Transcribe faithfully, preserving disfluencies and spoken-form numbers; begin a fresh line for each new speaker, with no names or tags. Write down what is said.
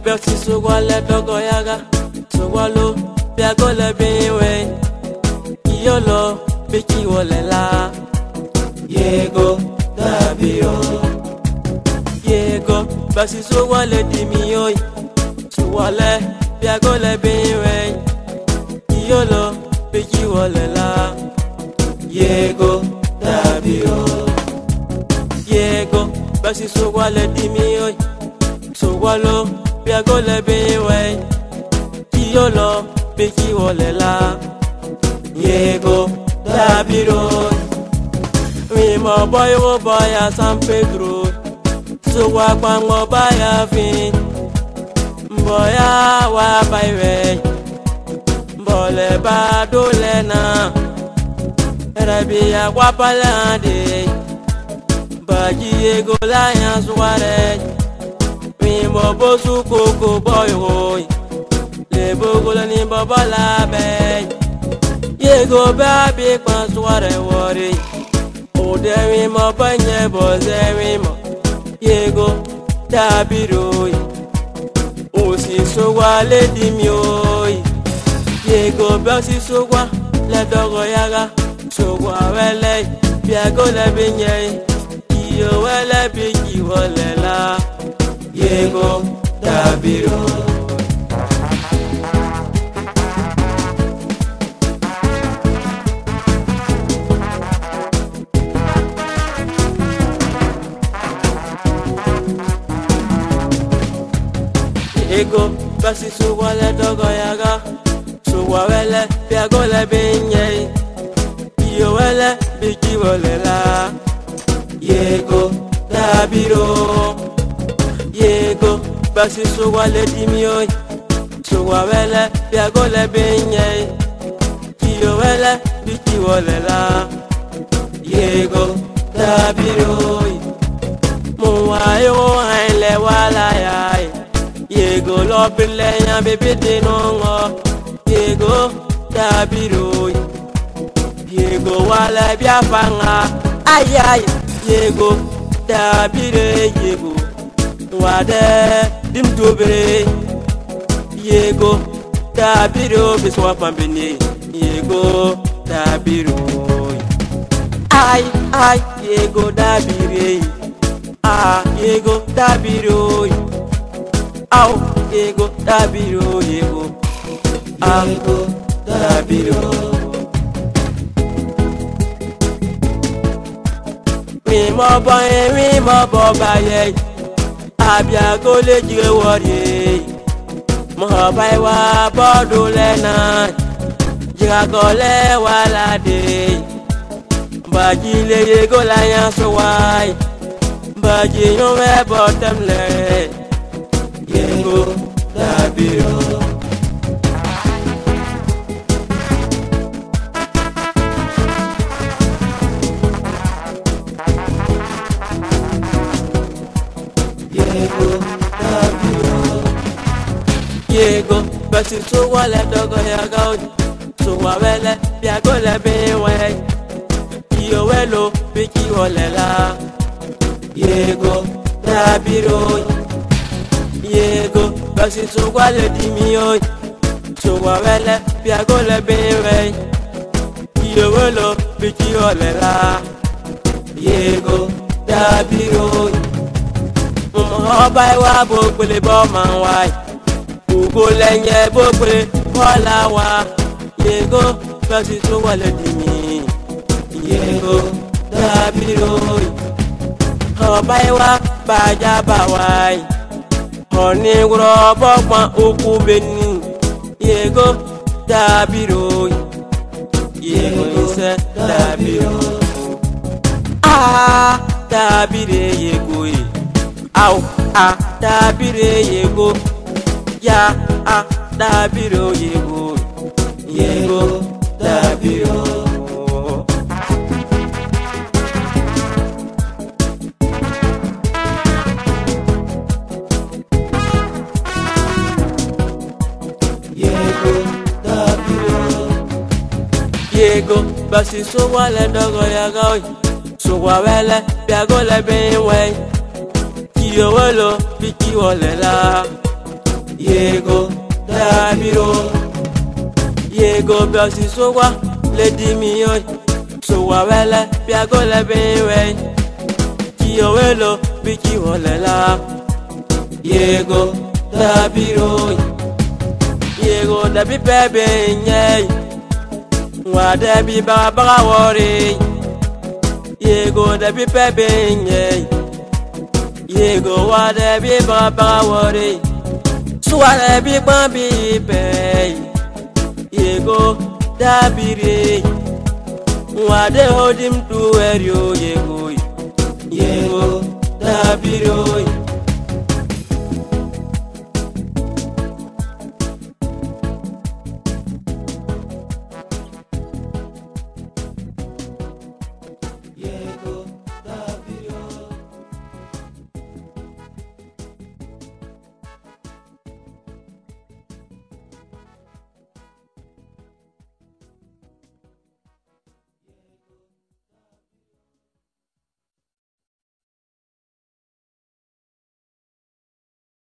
Berti sugwale dogo yaga sugwalo biagole biwe Yolo biki wolela Yego dabio Yego basi sugwale dimiyoy Sugwale biagole biwe Yolo biki wolela Yego dabio Yego basi sugwale dimiyoy Sugwalo biagole biwe Yolo biki wolela Yego dabiro Mi mo boy wo boy a San Pedro Sugwa kwango baya fin Mboya wa baywe Mbole ba dole na Rabi ya kwa palande Baji yego la ya suware Mi mo bosu koko boy woy Le bogola ni babala bay Yego baby kwa suware wori Odewi mo banye bozewi mo Yego dabiroi Osi sogwa le dimioi Yego basi sogwa le dogo yaga Sogwa wele biago le binye Iyo wele bigi wole la Yego dabiroi Yego basi sugwa le dogo yaga Sugwa wele biago le binye Iyo wele bigi wole la Yego dabiro Yego basi sugwa le dimioy Sugwa wele biago le binye Iyo wele bigi wole la Yego dabiro Mwa yo haile wala yai Yego lopile ya bebe de nongo Yego dabiro Yego wala biafanga Ay ay Yego dabire Yego Wade dim dobre Yego dabiro biswa pambene Yego dabiro Ay ay Yego dabire Ah Yego dabiro Au, yego dabiro yego Yego dabiro Mi mo boye mi mo bo baye Abia go le jire wori Mo baye wa bodo le na Jira go le wala de Baji le yego la yan so wai Baji yo me bottom le Yego dabiro Yego dabiro Yego basi sugwa le dogo yaga Sugwa wele biago le biwe Iyo welo biki wolela Yego dabiro Yego basi sugwa le dimioy Sugwa wele biago le biwe Iyo welo biki wolela Yego dabiro Mwa bay wa bokwele bo man wai Ugo lenye bokwele wala wa Yego basi sugwa le dimi Yego dabiro Mwa bay wa baja ba wai Honi wuro bokwa oku beni Yego dabiro Yego ise dabiro Ah dabire yego Au ah dabire yego Ya ah dabiro yego Yego dabiro Yego basi sugwa le dogo yaga Sugwa wele biago le binwe Kiyo welo biki wolela Yego dabiro Yego basi sowa lady mi oi sowa wele piago le benwe Ki o welo biki wolela Yego dabiro Yego dabi bebe nye Wa dabi ba ba wori Yego dabi bebe nye Yego wa dabi ba ba wori Suara bi bambi pe Yego dabiri Wa de hodim tu erio yego Yego dabiro